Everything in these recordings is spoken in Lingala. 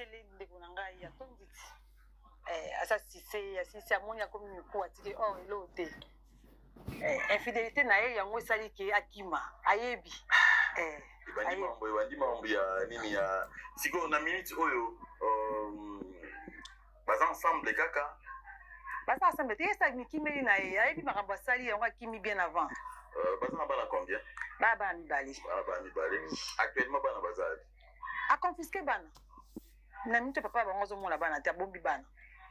asili ndeko na ngai ya tonditi asisi amoni akomi miku atiki or elote infidélité na ye yango esali ke akima ayebi bandi mambo ya nini ya siko na minute oyo baza ensemble kaka baza ensemble te yesa mikimeli na ye ayebi makambo asali yango akimi bien avant baza na bana combien bana mibale actuellement bana bazali aconfisque bana na minute papa bango azomona bana te abombi bana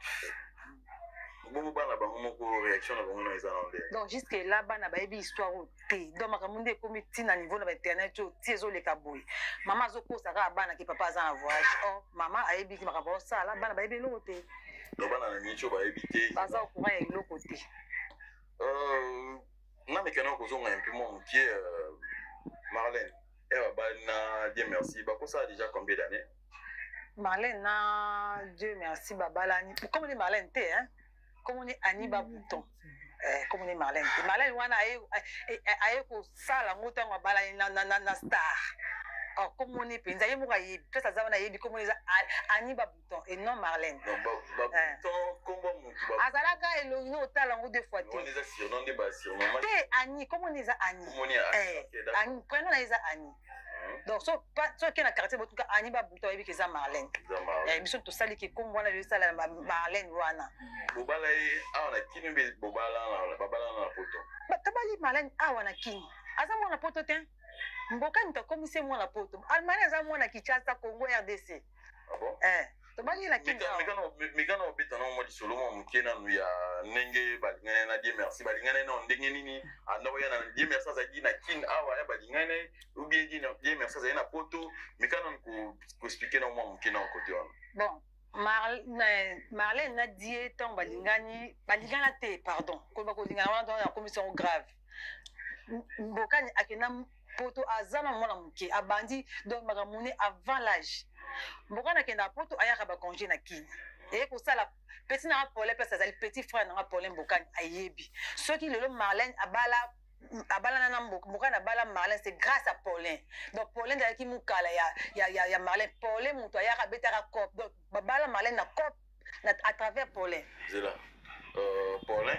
bongo bana bango moko réaction na bango na eza na nde donc jusque là bana bayebi histoire oyo te donc makambo nde ekomi ntina niveau na bainternet oyo ti ezoleka boye mama azokosa kaka bana ke papa aza na voyage or mama ayebi ki makambo osala bana bayebi eloko te donc bana na minute oyo bayebi te baza ocourant ya eloko te na mekana kozonga un peu mo mokie Marlène babali na Dieu merci bakosala déjà combien d'années Marlène na Dieu merci babalani comme on dit Marlène te hein comme on dit Aniba Bouton comme on dit Marlène te Marlène wana aye ko sala ngota babalani na star comme on dit penza ye moka ye peut-être ça wana yebi comme on dit Aniba Bouton et non Marlène Bouton kombo mutu ba azalaka elongi otala ngo deux fois te on les a surnom de ba surnom te Ani comme on dit ça Ani Ani prénom na isa Ani donc so qui na quartier botuka Aniba Bouton yebi ke za Marlène biso to sali ke kombo wana le sala Marlène wana bobala ye awana kimi bobala na babala na poto tabali Marlène awana kimi aza mwana poto te mboka nita komise mwana poto Marlène aza mwana Kinshasa Congo RDC tobali la kimi mikana obeta na mo disolo mo mukena nu ya nenge balingana na Dieu merci balingana na ndenge nini andoko ya na Dieu merci za na kin awa ya balingana ou bien Dieu merci za na poto mikana ko expliquer na mo mukena ko côté wana bon Marlène na Dieu tant balingana te pardon ko ba ko lingana wana dans la commission grave mbokani akena poto azana mwana muke abandi donc makamune avant l'âge mbokana kenda poto ayaka ba congé na kini et ko sala petit na Paulin place azali petit frère na Paulin mbokani ayebi soki lelo Marlène abala na mbokana bala Marlène c'est grâce à Paulin donc Paulin dala ki mukala ya Marlène Paulin muto ayaka betaka cop donc babala Marlène na cop à travers Paulin c'est là Paulin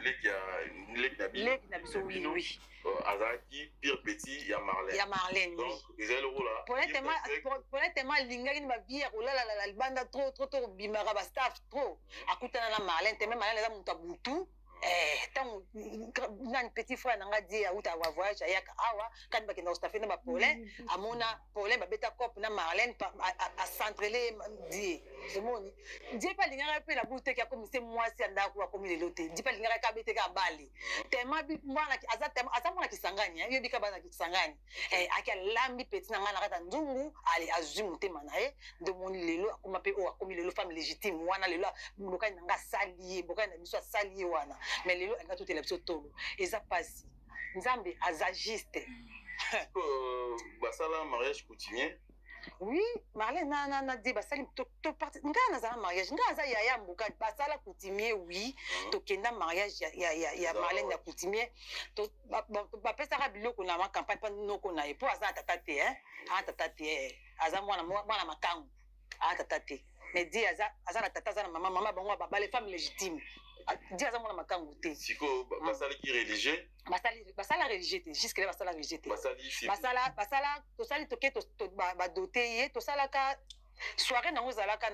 lek na biso oui azaki pire petit ya Marlène donc ils ont le rôle là Paulin tellement lingaki ba bière la libanda trop bimara ba staff trop akutana na Marlène tellement Marlène eza muta butu tant nani petit frère nanga dit a uta wa voyage ayaka awa kan ba kenda staff na ba Paulin amona Paulin ba beta cop na Marlène a centrelé dit c'est mon dit pas lingara pe la boutique ya comme c'est moi si anda ko comme le loté dit pas lingara ka bete ka bali tellement bi mwana aza mwana kisangani yo bika bana kisangani akia lambi petit nanga na kata ndungu ali azumu te manae de mon lelo akoma pe o akomi lelo femme légitime wana lelo mboka nanga salier mboka na biso salier wana mais lelo anga tout la biso tolo eza pasi nzambe azagiste basala mariage coutumier oui Marlène na dit basali to parti nga na za mariage nga za ya mboka basala coutumier oui to kenda mariage ya Marlène ya coutumier to ba pesa ka biloko na ma campagne pa noko na epo aza tata te aza mwana makangu tata te mais dit aza na tata aza na mama bango baba les femmes légitimes dit aza mwana makangu te siko basali ki religieux basala religieux te jusque là basala religieux te basala to sali to ke to ba doté ye to sala ka soirée na ngozala ka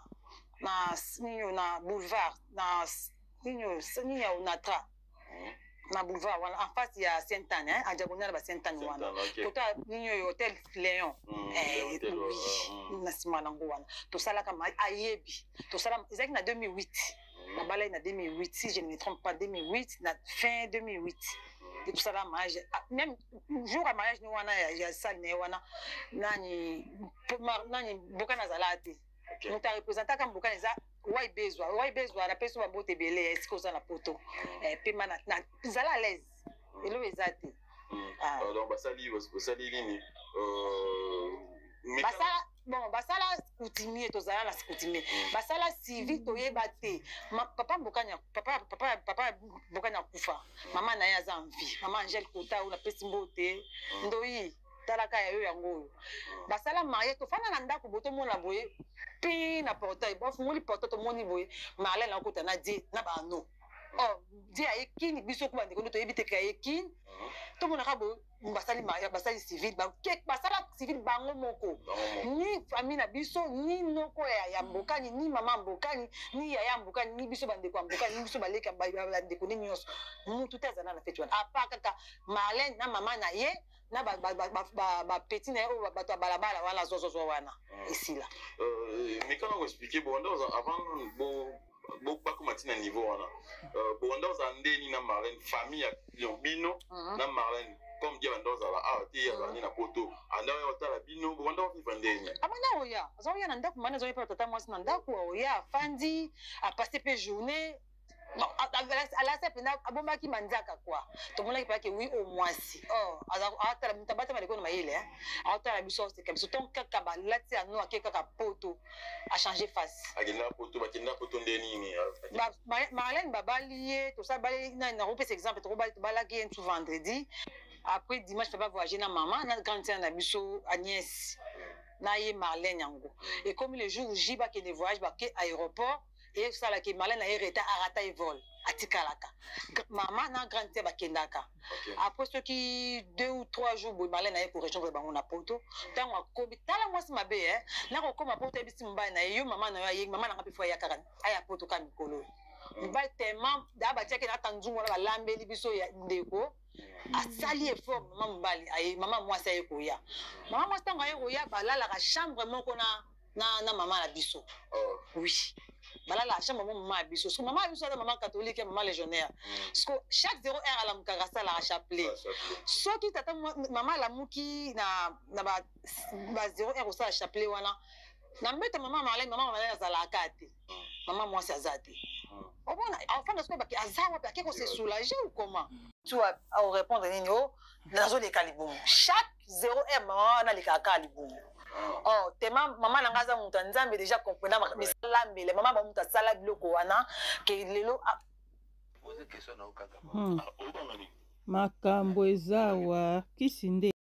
na boulevard na ninyo na tra na boulevard wana en face ya Sainte-Anne en diagonale ba Sainte-Anne wana côté ninyo hôtel Léon na sima nango wana to sala ka ayebi to sala ezaki na 2008 na balai na 2008 si je ne me trompe pas 2008 na fin 2008 et tout ça là mariage même jour à mariage ni wana ya salle ne wana nani boka na zalate muta représenter comme boka za wai bezwa na peso babote belé est-ce que ça na poto pe mana na zala à l'aise elo ezate donc basali nini basala coutumier tozala na coutumier basala civil toyeba te papa mbokanya kufa mama na ye aza en vie mama Angèle Kota una pesi mbote ndoyi talaka ya yo yango basala mariage tofana na ndako boto mona boye pi na portail bafungoli portail tomoni boye Marlène akota na die na bano die ayekini biso ko bandeko toyebi te ka yekini tomonaka boye basali civil basala civil bango moko ni famille na biso ni noko ya mbokani ni mama mbokani ni yaya mbokani ni biso bandeko ya mbokani ni biso baleka bandeko ni nyonso mutu te azala na feti wana apa kaka Marlène na mama na ye na bapeti na ye oyo bato ya balabala wana zozozwa wana esila mikana koexplike bonda avant bakoma ntina niveau wana bonda ozala ndeni na Marlène famille ya bino na Marlène comme dia banda ozala awa te azalani na poto anda oya otala bino bonda ofifa ndeni abanda oya aza oya na ndako mana azoya mpe tata mwasi na ndako oya afandi apase mpe journée alasi apenda abombaki manzaka kwa tomonaki pake wi o mwasi aotala mutu abatama lekolo na mayele aotala biso oseka biso ton kaka balati ano ake kaka poto achange face akenda poto bakenda poto nde nini Marlène babali ye tosala bali nakopesa exemple tobalaki ye ntu vendredi après dimanche papa voyager na mama na grande sœur na biso Agnès na ye Marlène yango et comme le jour J bakende voyage bake aéroport et ça là que Marlène a été arrêté et vol atikalaka maman na grande sœur bakendaka après ceux qui 2 ou 3 jours Marlène a pour rejoindre bango na poto tango akobi tala mwasi mabe na ko koma poto ebisi mba na yo maman na yo maman na ngapi fois ya kaka aya poto ka mikolo mba tellement da ba tiake na tanzungu na balambeli biso ya ndeko asali effort maman mbali ay maman mwasi aye koya maman mwasi tango aye koya balala ka chambre moko na maman la biso oui balala chambre maman la biso parce que maman la biso maman catholique et maman légionnaire parce que chaque 0 heure à la mukagasa la chapelet soki tata maman la muki na ba 0 heure au sa chapelet wana na mbeta maman Marlène azala kate maman mwasi azate on enfin de ce que azawa pa ke ko se soulager ou comment tu vas répondre nini nazo le kalibumu chaque 0 heure maman na le kalibumu tema maman na ngaza mutu nzambe déjà comprendre misalambele maman ba mutu asala biloko wana ke lelo makambo ezawa kisinde